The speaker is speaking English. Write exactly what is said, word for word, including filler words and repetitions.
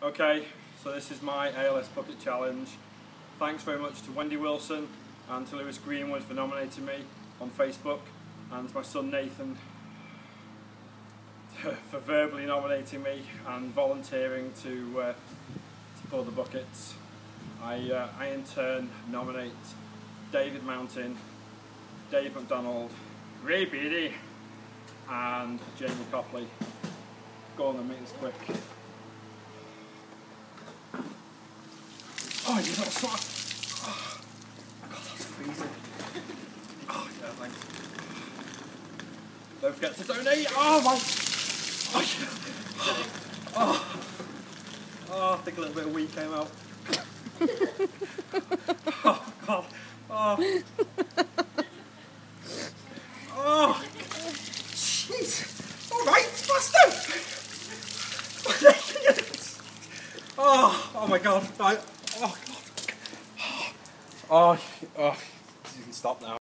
Okay, so this is my A L S Bucket Challenge. Thanks very much to Wendy Wilson and to Lewis Greenwood for nominating me on Facebook, and to my son Nathan for verbally nominating me and volunteering to, uh, to pull the buckets. I, uh, I in turn nominate David Mountain, Dave McDonald, Ray Beatty and Jamie Copley. Go on and make this quick. Oh, you little sort. Oh, God, that's freezing. Oh, yeah, thanks. Don't forget to donate. Oh, my. Oh, yeah. Oh, oh, I think a little bit of weed came out. Oh, God. Oh. Oh. Jeez. All right, faster. Oh, oh my God. I, oh, God. Oh, oh, you can stop now.